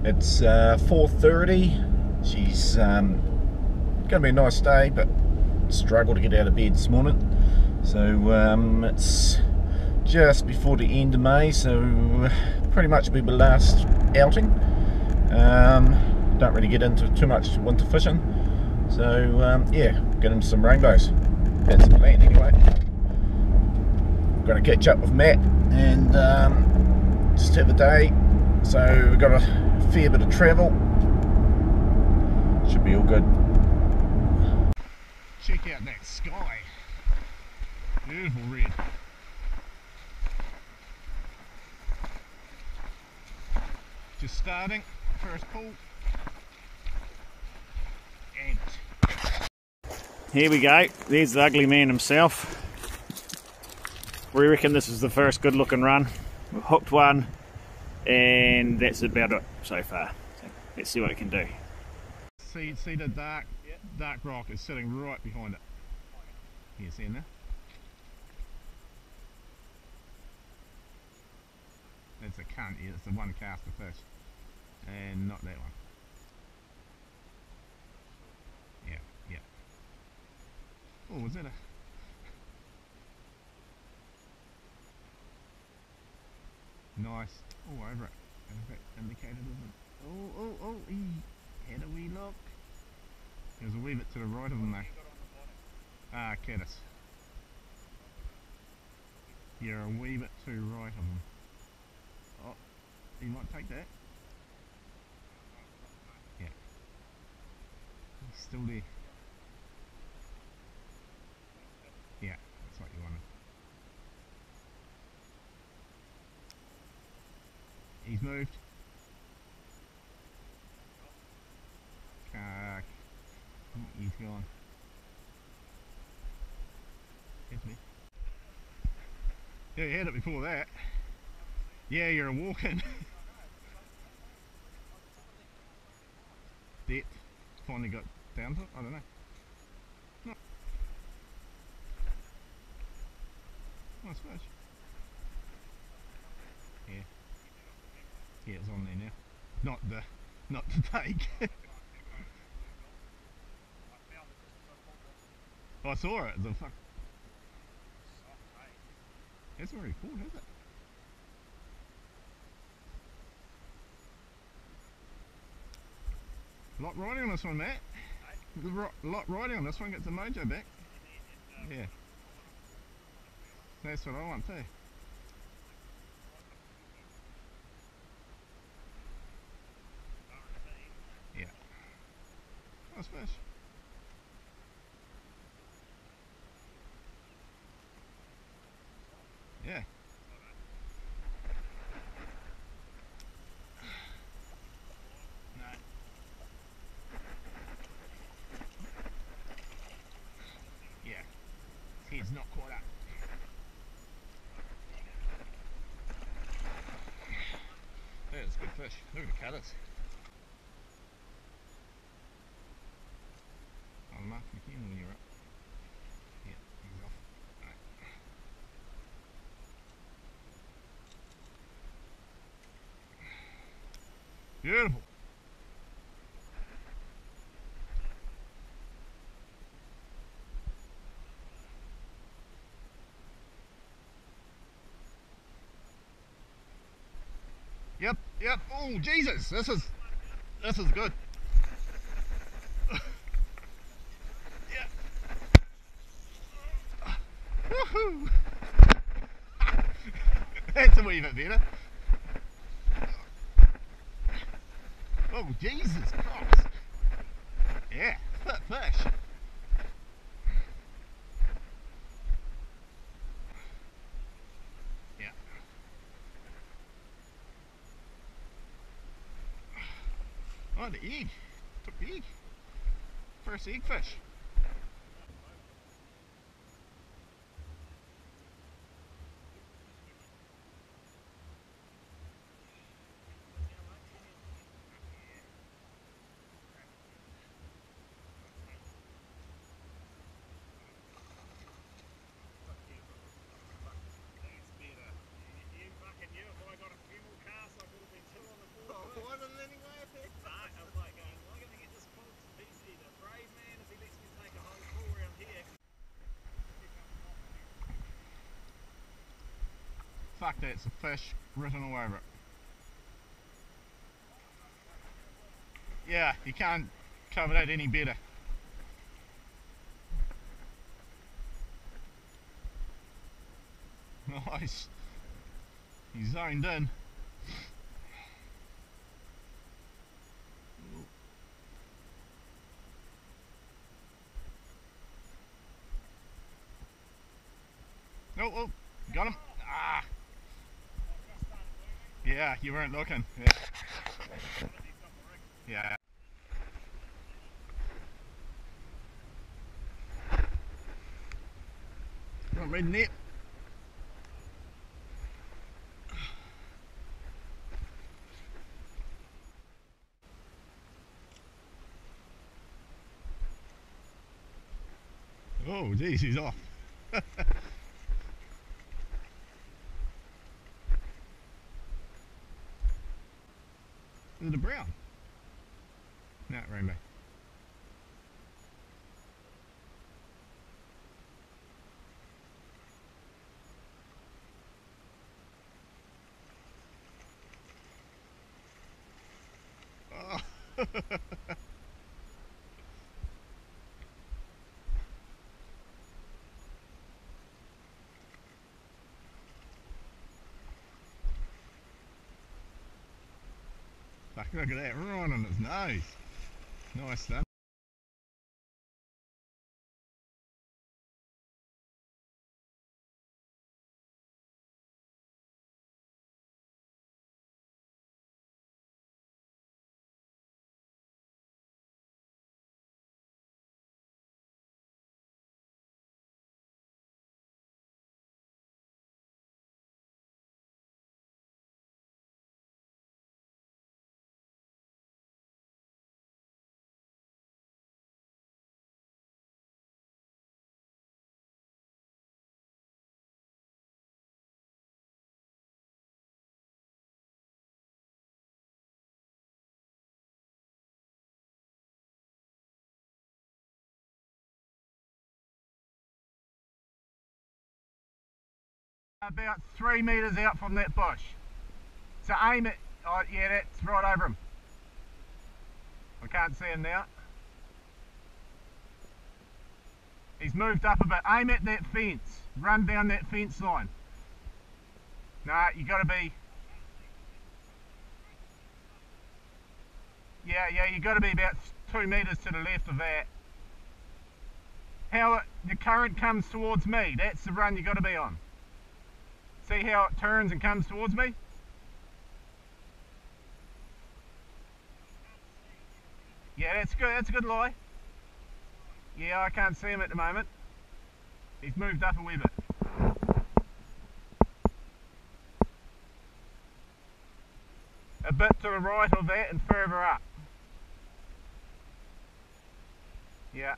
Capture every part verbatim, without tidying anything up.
It's uh, four thirty. She's um, going to be a nice day, but struggled to get out of bed this morning. So um, it's just before the end of May, so pretty much be my last outing. Um, don't really get into too much winter fishing, so um, yeah, get into some rainbows. That's the plan anyway. Going to catch up with Matt and um, just have a day. So we've got a fair bit of travel. Should be all good. Check out that sky. Beautiful red. Just starting, first pull. And here we go. There's the ugly man himself. We reckon this is the first good looking run. We've hooked one, and that's about it so far. So let's see what it can do. See, see the dark, yep. dark rock is sitting right behind it. You see in there? That's a cunt, yeah, it's the one cast of fish. And not that one. Yeah, yeah. Oh, was that a... Nice. Oh, over it. Is that indicated, isn't it? Oh, oh, oh, ee. Had a wee look. There's a wee bit to the right of them though. Ah, caddis. You're a wee bit too right of them. Oh, you might take that. Yeah. He's still there. Yeah, that's what you wanted. He's moved. Uh, he's gone. Hit me. Yeah, you had it before that. Yeah, you're a walk-in. Depth. Finally got down to it? I don't know. No. Nice fish. Yeah. Yeah, it's on there now. Not the, not to take. I saw it. The fuck. It's already caught, has it? Lot riding on this one, Matt. Lot riding on this one. Gets the mojo back. Yeah. That's what I want too. Yeah. Nice fish. Yeah. No. Yeah. His head's not quite up. Yeah, it's good fish. Look at the cutters. I'll mark him again when you're up. Yeah, he's off. Right. Beautiful. Yep, yep. Oh Jesus, this is this is good. Yeah. Woohoo! That's a wee bit better. Oh Jesus Christ! Yeah, fit fish. Yeah. Oh, the egg. Took the egg. First egg fish. You fucking knew if I got a camel cast I could have been two on the board. Oh, wasn't it anyway? fuck, that's a fish written all over it. Yeah, you can't cover that any better. Nice. He's zoned in. Oh, oh, got him. Ah. Yeah, you weren't looking. Yeah. Yeah. Not reading it. Oh, geez, he's off. Is it a brown? No, rainbow. Oh. Fuck, look at that, right on his nose. Nice done. About three metres out from that bush. So aim it. Oh yeah, that's right over him. I can't see him now. He's moved up a bit. Aim at that fence. Run down that fence line. No, you got to be. Yeah, yeah, you got to be about two metres to the left of that. How it, the current comes towards me. That's the run you got to be on. See how it turns and comes towards me? Yeah, that's good. That's a good lie. Yeah, I can't see him at the moment. He's moved up a wee bit. A bit to the right of that and further up. Yeah.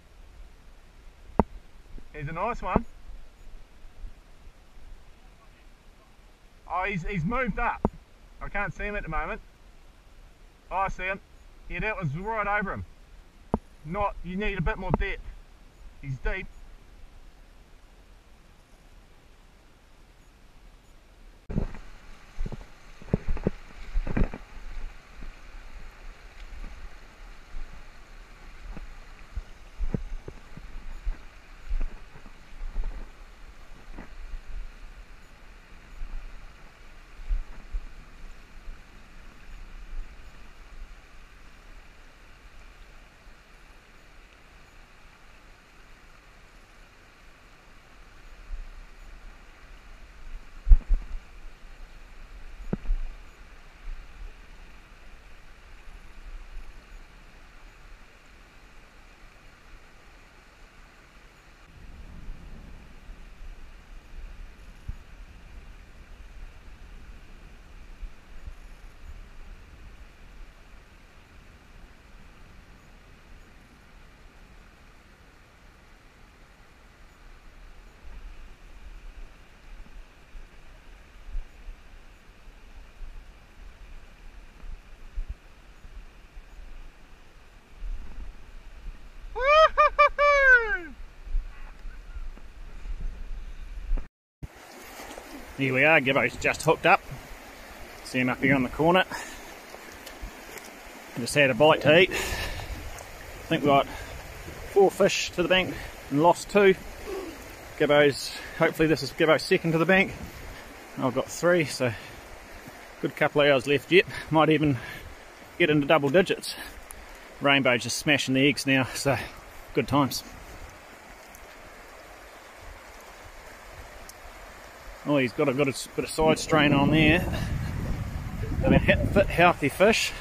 Here's a nice one. Oh, he's, he's moved up. I can't see him at the moment. Oh, I see him. Yeah, that was right over him. Not, you need a bit more depth. He's deep. Here we are, Gibbo's just hooked up. See him up here on the corner. Just had a bite to eat. I think we got four fish to the bank and lost two. Gibbo's, hopefully this is Gibbo's second to the bank. I've got three, so good couple of hours left yet. Might even get into double digits. Rainbow's just smashing the eggs now, so good times. Oh, he's got a good bit of side strain on there. I mean, fit, healthy fish.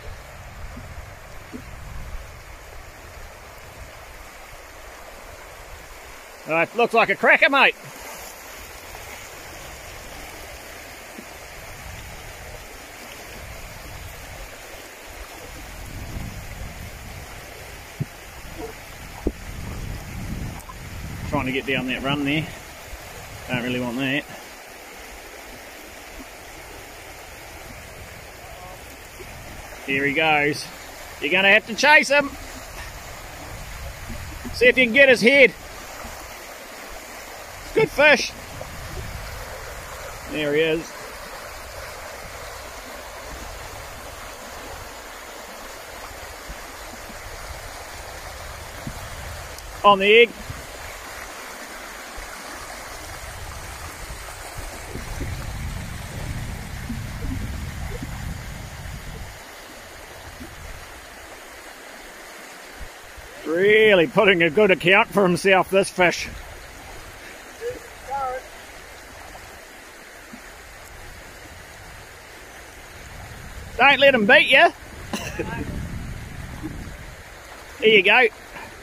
Oh, it looks like a cracker, mate. Trying to get down that run there. Don't really want that. Here he goes. You're going to have to chase him. See if you can get his head. Good fish. There he is. On the egg. Really putting a good account for himself, this fish. Don't let him beat you. Here you go.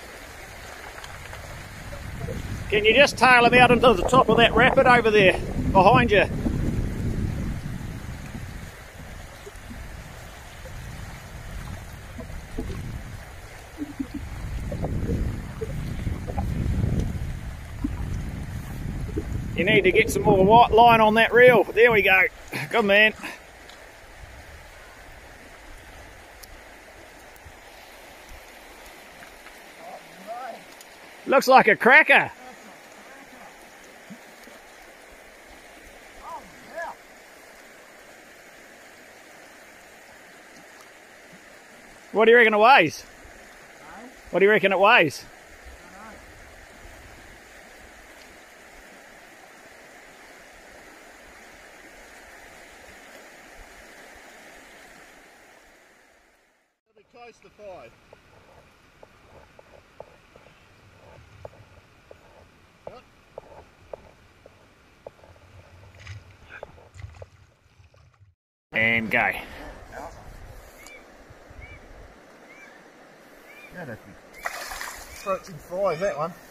Can you just tail him out into the top of that rapid over there, behind you? You need to get some more white line on that reel. There we go. Good man. Looks like a cracker. What do you reckon it weighs? What do you reckon it weighs? Close to five. Yep. And go. That'd be approaching five, that one.